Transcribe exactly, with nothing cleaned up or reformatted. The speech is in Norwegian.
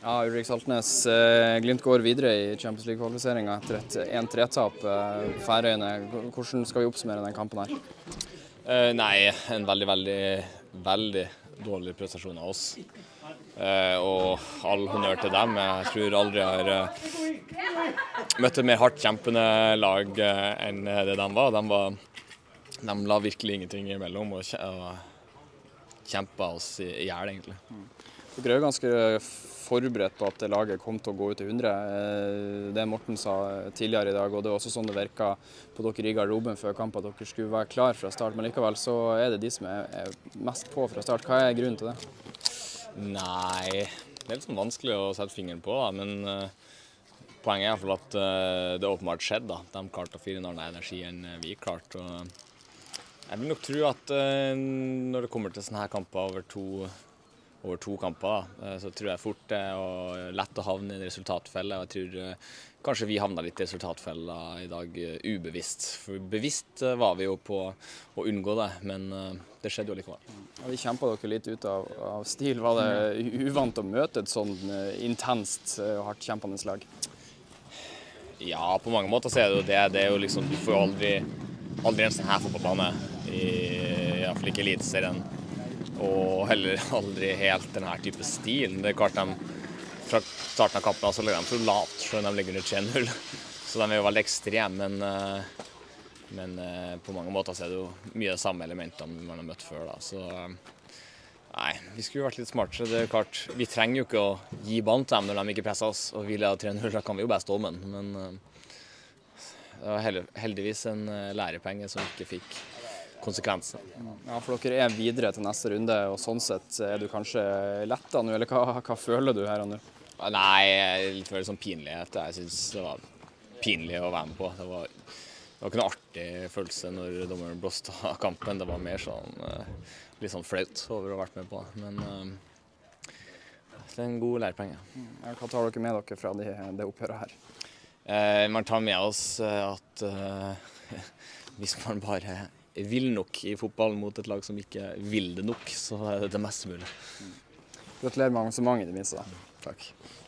Ja, Ulrik Saltnes, eh, Glimt går videre i Champions League-kvalifiseringen etter et en tre-tap eh, på Færøyene. Hvordan skal vi oppsummere den kampen her? Uh, nei, en veldig, veldig, veldig dårlig prestasjon av oss. Uh, og all honnør til dem. Jeg tror aldri jeg har uh, møtt et mer hardt kjempende lag uh, enn det de var. De, var, de la virkelig ingenting imellom og kjempet oss i, i hjel, egentlig. Dere er jo ganske forberedt på at laget kom til å gå ut i hundre. Det Morten sa tidligere i dag, og det er også sånn det virket på dere i garderoben før kamp, at dere skulle være klar fra start, men likevel så er det de som er mest på fra start. Hva er grunnen til det? Nei, det er litt sånn vanskelig å sette fingeren på, da, men uh, poenget er i hvert fall at uh, det åpenbart skjedde. Da. De klarte å fyre en annen energi enn vi klarte. Og jeg vil nok tro at uh, når det kommer til sånne her kamper over to over to kamper, da. Så tror jeg fort det er lett å havne i en resultatfelle. Og jeg tror kanskje vi havna litt i resultatfella i dag ubevisst. For bevisst var vi jo på å unngå det, men det skjedde jo likevel. Ja, vi kjempet dere litt ut av, av stil. Var det uvant å møte et sånn intenst og hardt kjempende slag? Ja, på mange måter så er det jo det. Det er jo liksom, du får jo aldri, aldri en sånn her fotballbane, i, i hvert fall ikke eliteserien. Og heller aldri helt denne type stil. Det er klart de fra starten av kampen så ligger de så lavt, selv om de ligger under tre null. Så de er jo veldig ekstreme, men, men på mange måter så er det jo mye av de samme elementene man har møtt før. Da. Så nei, vi skulle vært litt smartere. Det er klart, vi trenger jo ikke å gi ballen til dem når de ikke presser oss, og vi leder tre null, da kan vi jo bare stå med den. Men det var heldigvis en lærepenge som ikke fikk konsekvenser. Ja, for dere er videre til neste runde, og sånn sett er du kanskje letta nå, eller hva, hva føler du her og nå? Nei, litt veldig sånn pinlighet. Jeg synes det var pinlig å være med på. Det var, det var ikke noe artig følelse når dommeren blåste av kampen. Det var mer sånn, litt sånn flaut over å ha vært med på. Men det er en god lærepenge. Ja, hva tar dere med dere fra det, det oppgjøret her? Eh, man tar med oss at eh, hvis man bare vil nok i fotballen mot et lag som ikke vil det nok, så er det det meste mulig. Gratulerer med arrangementet i det minste. Takk.